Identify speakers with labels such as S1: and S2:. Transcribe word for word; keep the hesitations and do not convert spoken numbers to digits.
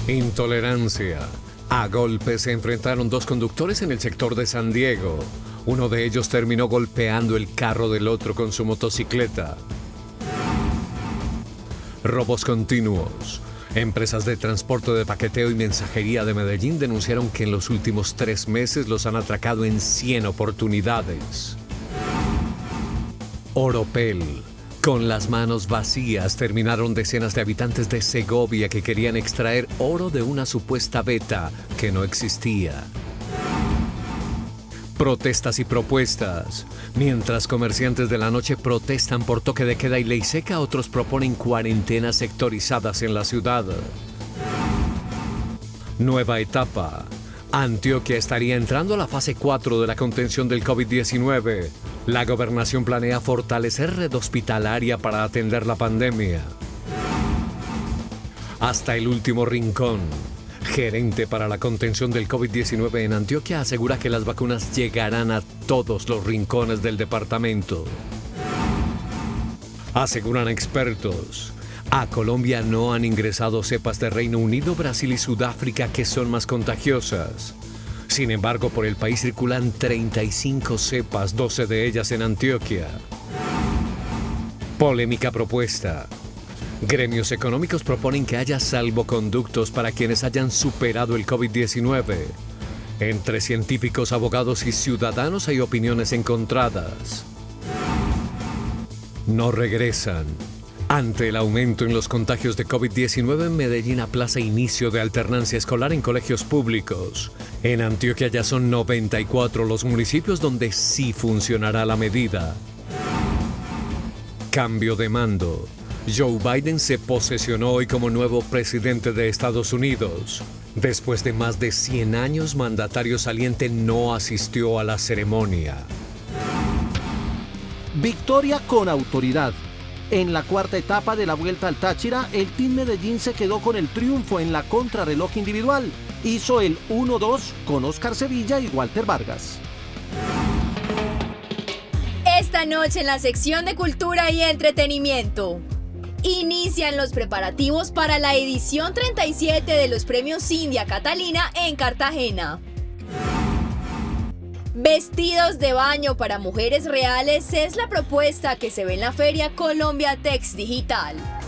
S1: Intolerancia. A golpes se enfrentaron dos conductores en el sector de San Diego. Uno de ellos terminó golpeando el carro del otro con su motocicleta. Robos continuos. Empresas de transporte de paqueteo y mensajería de Medellín denunciaron que en los últimos tres meses los han atracado en cien oportunidades. Oropel. Con las manos vacías terminaron decenas de habitantes de Segovia que querían extraer oro de una supuesta veta que no existía. Protestas y propuestas. Mientras comerciantes de la noche protestan por toque de queda y ley seca, otros proponen cuarentenas sectorizadas en la ciudad. Nueva etapa. Antioquia estaría entrando a la fase cuatro de la contención del COVID diecinueve. La gobernación planea fortalecer red hospitalaria para atender la pandemia. Hasta el último rincón. Gerente para la contención del COVID diecinueve en Antioquia asegura que las vacunas llegarán a todos los rincones del departamento. Aseguran expertos. A Colombia no han ingresado cepas de Reino Unido, Brasil y Sudáfrica que son más contagiosas. Sin embargo, por el país circulan treinta y cinco cepas, doce de ellas en Antioquia. Polémica propuesta. Gremios económicos proponen que haya salvoconductos para quienes hayan superado el COVID diecinueve. Entre científicos, abogados y ciudadanos hay opiniones encontradas. No regresan. Ante el aumento en los contagios de COVID diecinueve, Medellín aplaza inicio de alternancia escolar en colegios públicos. En Antioquia ya son noventa y cuatro los municipios donde sí funcionará la medida. Cambio de mando. Joe Biden se posesionó hoy como nuevo presidente de Estados Unidos. Después de más de cien años, mandatario saliente no asistió a la ceremonia.
S2: Victoria con autoridad. En la cuarta etapa de la Vuelta al Táchira, el Team Medellín se quedó con el triunfo en la contrarreloj individual. Hizo el uno dos con Oscar Sevilla y Walter Vargas.
S3: Esta noche en la sección de Cultura y Entretenimiento. Inician los preparativos para la edición treinta y siete de los Premios India Catalina en Cartagena. Vestidos de baño para mujeres reales es la propuesta que se ve en la feria Colombia Tex Digital.